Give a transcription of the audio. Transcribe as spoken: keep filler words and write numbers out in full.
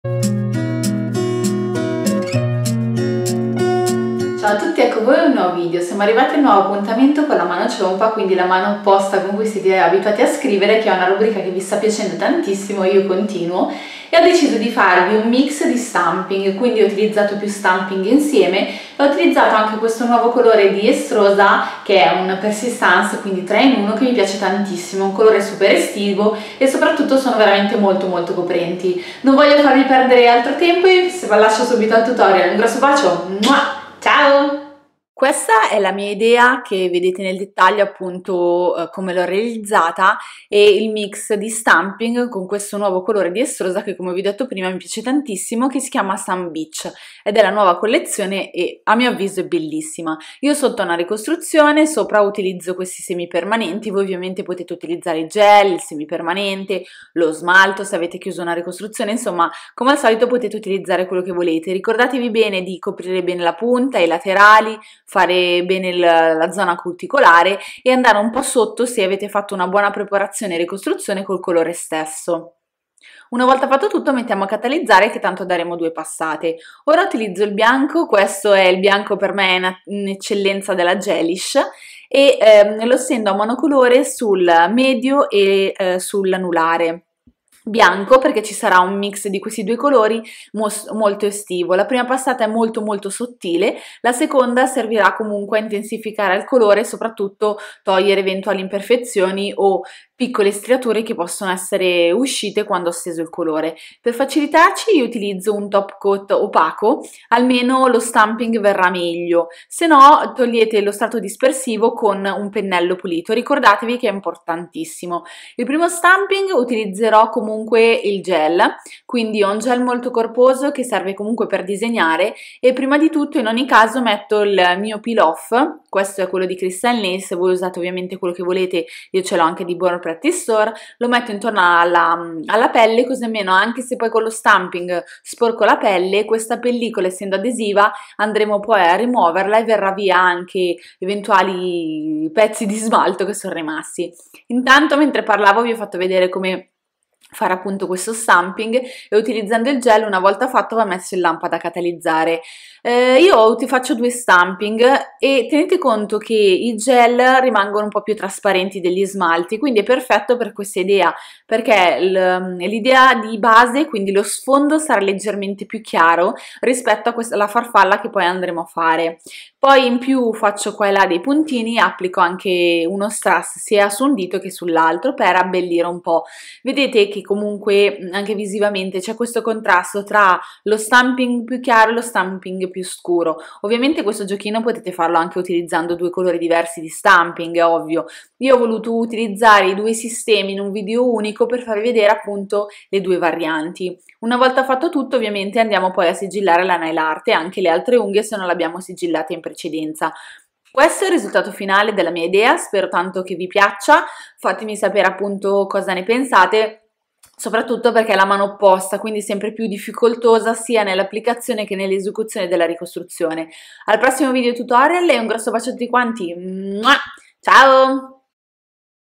Ciao a tutti, ecco voi un nuovo video. Siamo arrivati al nuovo appuntamento con la mano ciompa, quindi la mano opposta con cui siete abituati a scrivere, che è una rubrica che vi sta piacendo tantissimo, io continuo, e ho deciso di farvi un mix di stamping, quindi ho utilizzato più stamping insieme e ho utilizzato anche questo nuovo colore di Estrosa, che è un Persistance, quindi tre in uno, che mi piace tantissimo, un colore super estivo e soprattutto sono veramente molto molto coprenti. Non voglio farvi perdere altro tempo e vi lascio subito al tutorial. Un grosso bacio! Mua! Ciao! Questa è la mia idea, che vedete nel dettaglio appunto eh, come l'ho realizzata, e il mix di stamping con questo nuovo colore di Estrosa che, come vi ho detto prima, mi piace tantissimo, che si chiama Sun Beach ed è la nuova collezione e a mio avviso è bellissima. Io sotto ho una ricostruzione, sopra utilizzo questi semipermanenti, voi ovviamente potete utilizzare il gel, il semipermanente, lo smalto se avete chiuso una ricostruzione, insomma come al solito potete utilizzare quello che volete. Ricordatevi bene di coprire bene la punta, i laterali, fare bene il, la zona cuticolare e andare un po' sotto se avete fatto una buona preparazione e ricostruzione col colore stesso. Una volta fatto tutto mettiamo a catalizzare, che tanto daremo due passate. Ora utilizzo il bianco, questo è il bianco, per me è un'eccellenza della Gelish, e ehm, lo stendo a monocolore sul medio e eh, sull'anulare. Bianco perché ci sarà un mix di questi due colori molto estivo. La prima passata è molto molto sottile, la seconda servirà comunque a intensificare il colore e soprattutto togliere eventuali imperfezioni o piccole striature che possono essere uscite quando ho steso il colore. Per facilitarci io utilizzo un top coat opaco, almeno lo stamping verrà meglio, se no togliete lo strato dispersivo con un pennello pulito. Ricordatevi che è importantissimo. Il primo stamping utilizzerò comunque il gel, quindi ho un gel molto corposo che serve comunque per disegnare, e prima di tutto in ogni caso metto il mio peel off. Questo è quello di Crystal Nails, se voi usate ovviamente quello che volete, io ce l'ho anche di Born Practice Store, lo metto intorno alla, alla pelle, così almeno anche se poi con lo stamping sporco la pelle, questa pellicola essendo adesiva andremo poi a rimuoverla e verrà via anche eventuali pezzi di smalto che sono rimasti. Intanto mentre parlavo vi ho fatto vedere come fare appunto questo stamping, e utilizzando il gel una volta fatto va messo in lampada a catalizzare. Eh, io ti faccio due stamping e tenete conto che i gel rimangono un po' più trasparenti degli smalti, quindi è perfetto per questa idea, perché l'idea di base, quindi lo sfondo, sarà leggermente più chiaro rispetto a questa, alla farfalla che poi andremo a fare. Poi in più faccio qua e là dei puntini, applico anche uno strass sia su un dito che sull'altro per abbellire un po'. Vedete che comunque anche visivamente c'è questo contrasto tra lo stamping più chiaro e lo stamping più scuro. Ovviamente questo giochino potete farlo anche utilizzando due colori diversi di stamping, è ovvio. Io ho voluto utilizzare i due sistemi in un video unico per farvi vedere appunto le due varianti. Una volta fatto tutto ovviamente andiamo poi a sigillare la nail art e anche le altre unghie se non l'abbiamo sigillata in precedenza. Questo è il risultato finale della mia idea, spero tanto che vi piaccia, fatemi sapere appunto cosa ne pensate, soprattutto perché è la mano opposta, quindi sempre più difficoltosa sia nell'applicazione che nell'esecuzione della ricostruzione. Al prossimo video tutorial e un grosso bacio a tutti quanti, ciao!